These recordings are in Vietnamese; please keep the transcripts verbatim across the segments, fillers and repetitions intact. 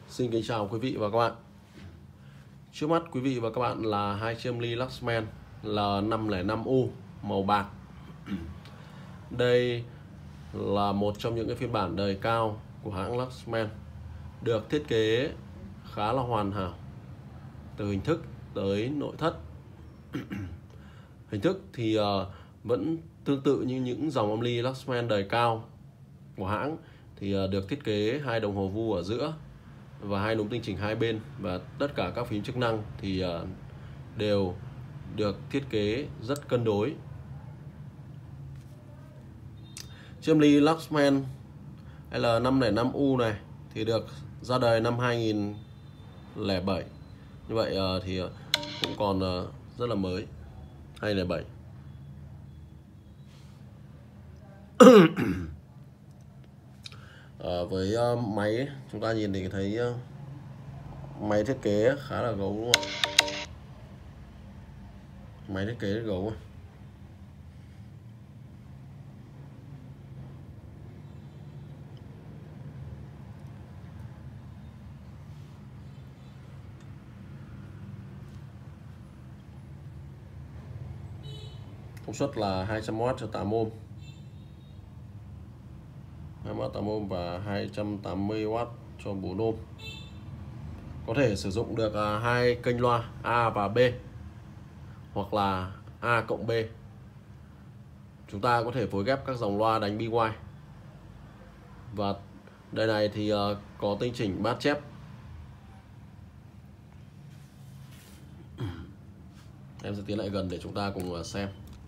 Xin kính chào quý vị và các bạn. Trước mắt quý vị và các bạn là hai chiếc âm ly Luxman L năm không năm U màu bạc. Đây là một trong những cái phiên bản đời cao của hãng Luxman, được thiết kế khá là hoàn hảo từ hình thức tới nội thất. Hình thức thì uh, vẫn tương tự như những dòng âm ly Luxman đời cao của hãng, thì uh, được thiết kế hai đồng hồ vu ở giữa và hai núm tinh chỉnh hai bên, và tất cả các phím chức năng thì uh, đều được thiết kế rất cân đối. Chiếc âm ly Luxman L năm không năm U này thì được ra đời năm hai nghìn lẻ bảy. Như vậy uh, thì uh, cũng còn uh, rất là mới. hai nghìn lẻ bảy. À, với uh, máy chúng ta nhìn thì thấy uh, máy thiết kế khá là gấu, đúng không? Máy thiết kế rất gấu. Công suất là hai trăm oát cho tám ôm, hai trăm oát tám ôm và hai trăm tám mươi oát cho bốn ôm. Có thể sử dụng được hai kênh loa A và B, hoặc là A cộng B. Chúng ta có thể phối ghép các dòng loa đánh bi goai. Và đây này thì có tinh chỉnh bát chép. Em sẽ tiến lại gần để chúng ta cùng xem.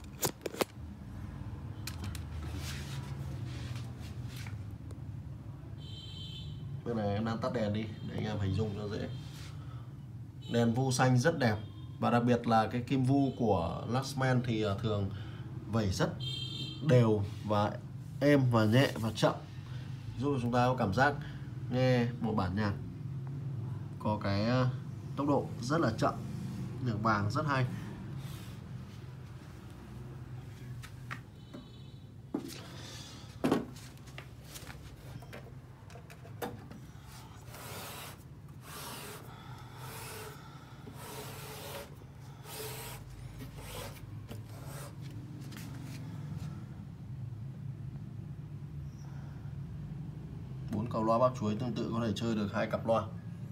Bên này em đang tắt đèn đi để anh em hình dung cho dễ. Đèn vu xanh rất đẹp, và đặc biệt là cái kim vu của Luxman thì thường vẩy rất đều và êm và nhẹ và chậm, giúp chúng ta có cảm giác nghe một bản nhạc có cái tốc độ rất là chậm, nhạc vàng rất hay. Bốn cầu loa bắp chuối tương tự có thể chơi được hai cặp loa.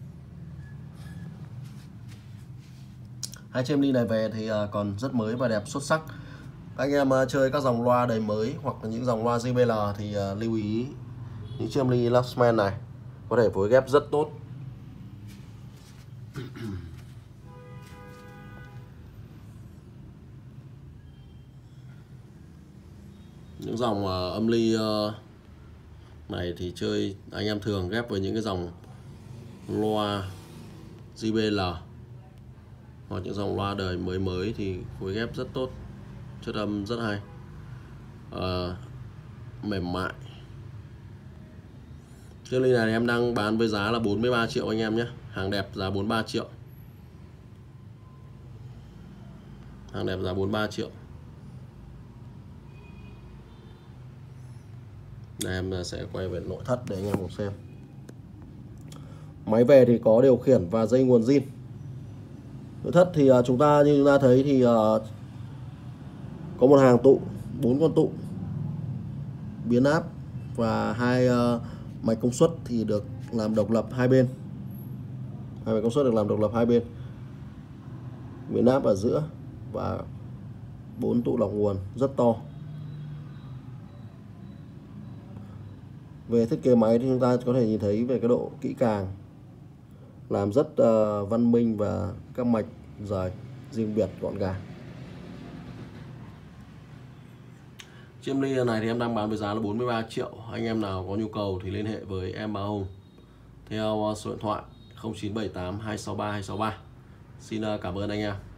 Hai chiếc âm ly này về thì còn rất mới và đẹp xuất sắc. Anh em chơi các dòng loa đời mới hoặc là những dòng loa gi bê lờ thì lưu ý những chiếc âm ly Luxman này có thể phối ghép rất tốt. Những dòng âm ly này thì chơi anh em thường ghép với những cái dòng loa gi bê lờ hoặc những dòng loa đời mới mới thì phối ghép rất tốt, chất âm rất hay, à, mềm mại. Chiếc ly này em đang bán với giá là bốn mươi ba triệu anh em nhé, hàng đẹp giá bốn mươi ba triệu, hàng đẹp giá bốn mươi ba triệu. Đây, em sẽ quay về nội thất để anh em cùng xem. Máy về thì có điều khiển và dây nguồn zin. Nội thất thì chúng ta như chúng ta thấy thì có một hàng tụ, bốn con tụ biến áp và hai mạch công suất thì được làm độc lập hai bên. Hai mạch công suất được làm độc lập hai bên. Biến áp ở giữa và bốn tụ lọc nguồn rất to. Về thiết kế máy thì chúng ta có thể nhìn thấy về cái độ kỹ càng, làm rất uh, văn minh và các mạch rời riêng biệt gọn gàng. Chiếc âm ly này thì em đang bán với giá là bốn mươi ba triệu. Anh em nào có nhu cầu thì liên hệ với em Bá Hùng theo số điện thoại không chín bảy tám hai sáu ba hai sáu ba. Xin cảm ơn anh em.